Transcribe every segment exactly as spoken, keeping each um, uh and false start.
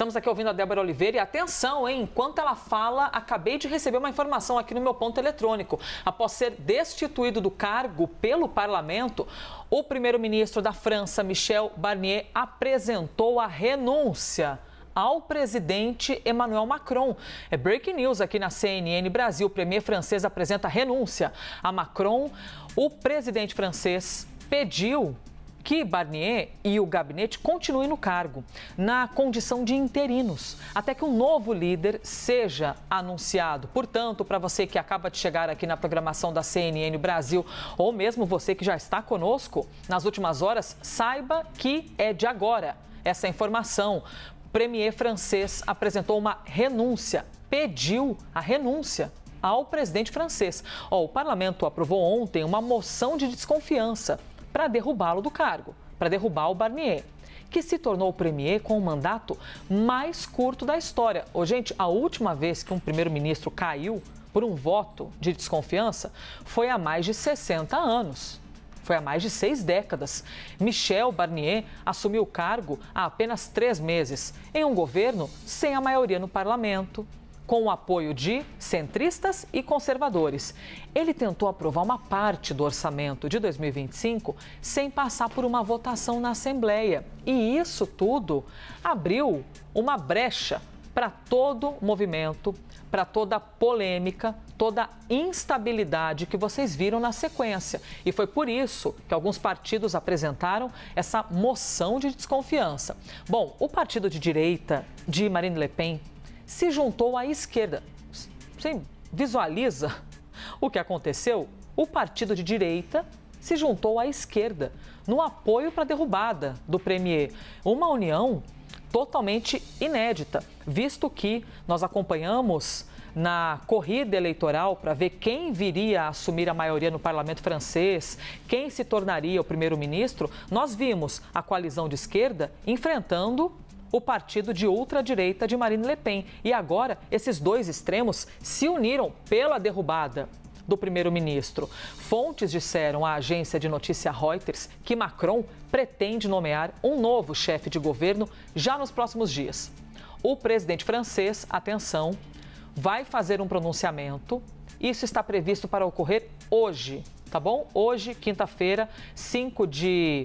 Estamos aqui ouvindo a Débora Oliveira e atenção, hein? Enquanto ela fala, acabei de receber uma informação aqui no meu ponto eletrônico. Após ser destituído do cargo pelo parlamento, o primeiro-ministro da França, Michel Barnier, apresentou a renúncia ao presidente Emmanuel Macron. É breaking news aqui na C N N Brasil. O premier francês apresenta renúncia a Macron. O presidente francês pediu que Barnier e o gabinete continuem no cargo, na condição de interinos, até que um novo líder seja anunciado. Portanto, para você que acaba de chegar aqui na programação da C N N Brasil, ou mesmo você que já está conosco nas últimas horas, saiba que é de agora essa informação. O premier francês apresentou uma renúncia, pediu a renúncia ao presidente francês. Oh, o parlamento aprovou ontem uma moção de desconfiança para derrubá-lo do cargo, para derrubar o Barnier, que se tornou o premier com o mandato mais curto da história. Oh, gente, a última vez que um primeiro-ministro caiu por um voto de desconfiança foi há mais de sessenta anos. Foi há mais de seis décadas. Michel Barnier assumiu o cargo há apenas três meses, em um governo sem a maioria no parlamento, com o apoio de centristas e conservadores. Ele tentou aprovar uma parte do orçamento de dois mil e vinte e cinco sem passar por uma votação na Assembleia. E isso tudo abriu uma brecha para todo o movimento, para toda a polêmica, toda a instabilidade que vocês viram na sequência. E foi por isso que alguns partidos apresentaram essa moção de desconfiança. Bom, o partido de direita de Marine Le Pen se juntou à esquerda. Você visualiza o que aconteceu? O partido de direita se juntou à esquerda no apoio para a derrubada do premier. Uma união totalmente inédita, visto que nós acompanhamos na corrida eleitoral para ver quem viria a assumir a maioria no parlamento francês, quem se tornaria o primeiro-ministro. Nós vimos a coalizão de esquerda enfrentando o partido de ultradireita de Marine Le Pen. E agora, esses dois extremos se uniram pela derrubada do primeiro-ministro. Fontes disseram à agência de notícia Reuters que Macron pretende nomear um novo chefe de governo já nos próximos dias. O presidente francês, atenção, vai fazer um pronunciamento. Isso está previsto para ocorrer hoje, tá bom? Hoje, quinta-feira, cinco de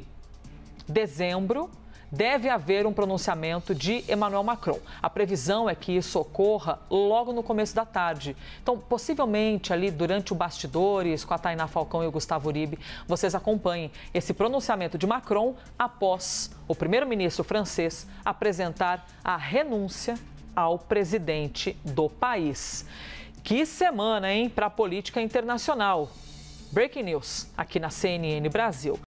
dezembro, deve haver um pronunciamento de Emmanuel Macron. A previsão é que isso ocorra logo no começo da tarde. Então, possivelmente ali durante o Bastidores, com a Tainá Falcão e o Gustavo Uribe, vocês acompanhem esse pronunciamento de Macron após o primeiro-ministro francês apresentar a renúncia ao presidente do país. Que semana, hein, para a política internacional. Breaking news aqui na C N N Brasil.